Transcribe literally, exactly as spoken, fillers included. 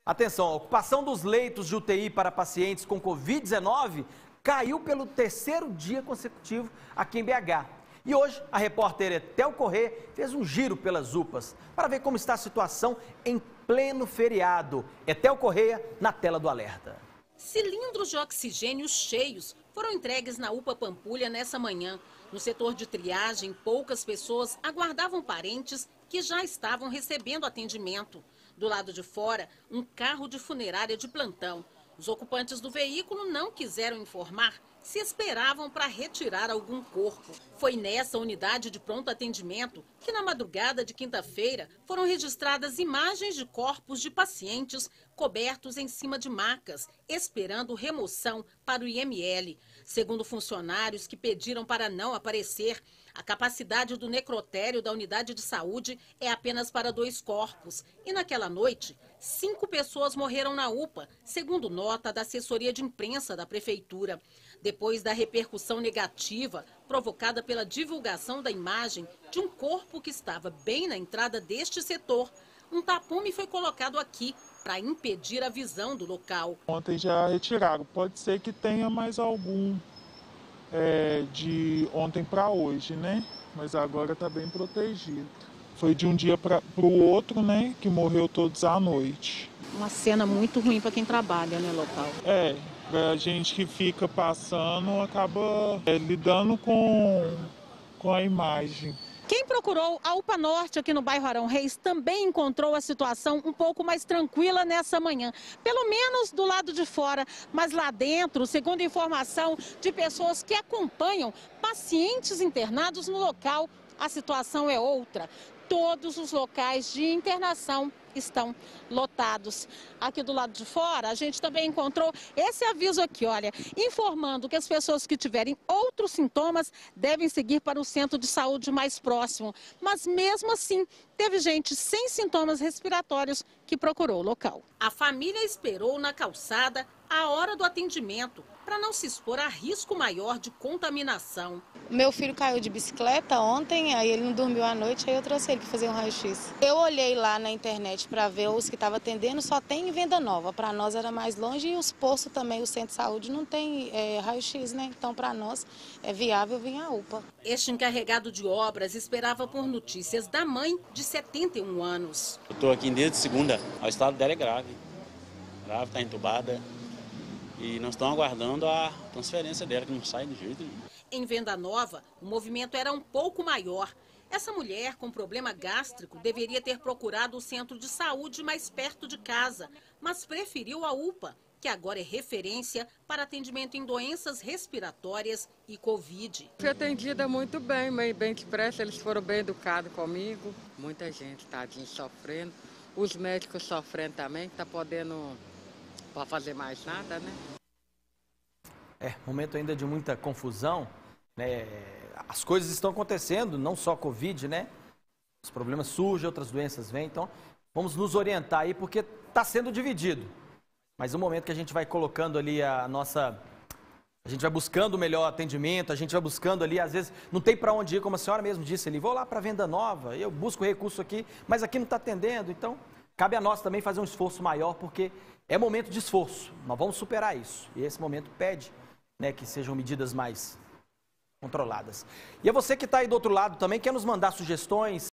Atenção, a ocupação dos leitos de U T I para pacientes com Covid dezenove caiu pelo terceiro dia consecutivo aqui em B H. E hoje, a repórter Etel Corrêa fez um giro pelas U P As para ver como está a situação em pleno feriado. Etel Corrêa na tela do alerta. Cilindros de oxigênio cheios foram entregues na U P A Pampulha nessa manhã. No setor de triagem, poucas pessoas aguardavam parentes que já estavam recebendo atendimento. Do lado de fora, um carro de funerária de plantão. Os ocupantes do veículo não quiseram informar se esperavam para retirar algum corpo. Foi nessa unidade de pronto atendimento que na madrugada de quinta-feira foram registradas imagens de corpos de pacientes cobertos em cima de macas, esperando remoção para o I M L. Segundo funcionários que pediram para não aparecer, a capacidade do necrotério da unidade de saúde é apenas para dois corpos. E naquela noite, cinco pessoas morreram na U P A, segundo nota da assessoria de imprensa da prefeitura. Depois da repercussão negativa provocada pela divulgação da imagem de um corpo que estava bem na entrada deste setor, um tapume foi colocado aqui para impedir a visão do local. Ontem já retiraram, pode ser que tenha mais algum é, de ontem para hoje, né? Mas agora está bem protegido. Foi de um dia para o outro, né? Que morreu todos à noite. Uma cena muito ruim para quem trabalha no local. É, a gente que fica passando acaba é, lidando com, com a imagem. Quem procurou a U P A Norte aqui no bairro Arão Reis também encontrou a situação um pouco mais tranquila nessa manhã. Pelo menos do lado de fora, mas lá dentro, segundo informação de pessoas que acompanham pacientes internados no local, a situação é outra. Todos os locais de internação estão lotados. Aqui do lado de fora, a gente também encontrou esse aviso aqui, olha, informando que as pessoas que tiverem outros sintomas devem seguir para o centro de saúde mais próximo. Mas mesmo assim, teve gente sem sintomas respiratórios que procurou o local. A família esperou na calçada a hora do atendimento para não se expor a risco maior de contaminação. Meu filho caiu de bicicleta ontem, aí ele não dormiu à noite, aí eu trouxe ele para fazer um raio-x. Eu olhei lá na internet para ver os que estavam atendendo, só tem em Venda Nova. Para nós era mais longe e os postos também, o centro de saúde não tem é, raio-x, né? Então para nós é viável vir à U P A. Este encarregado de obras esperava por notícias da mãe de setenta e um anos. Eu estou aqui desde segunda, o estado dela é grave, grave, está entubada. E nós estamos aguardando a transferência dela, que não sai de jeito nenhum. Em Venda Nova, o movimento era um pouco maior. Essa mulher com problema gástrico deveria ter procurado o centro de saúde mais perto de casa, mas preferiu a U P A, que agora é referência para atendimento em doenças respiratórias e Covid. Fui atendida muito bem, bem depressa, eles foram bem educados comigo. Muita gente, tadinho, sofrendo. Os médicos sofrendo também, está podendo... Para fazer mais nada, né? É, momento ainda de muita confusão, né? As coisas estão acontecendo, não só Covid, né? Os problemas surgem, outras doenças vêm, então vamos nos orientar aí, porque está sendo dividido. Mas no momento que a gente vai colocando ali a nossa... A gente vai buscando o melhor atendimento, a gente vai buscando ali, às vezes não tem para onde ir, como a senhora mesmo disse ali, vou lá para Venda Nova, eu busco recurso aqui, mas aqui não está atendendo, então cabe a nós também fazer um esforço maior, porque é momento de esforço, nós vamos superar isso. E esse momento pede, né, que sejam medidas mais controladas. E é você que está aí do outro lado também, quer nos mandar sugestões,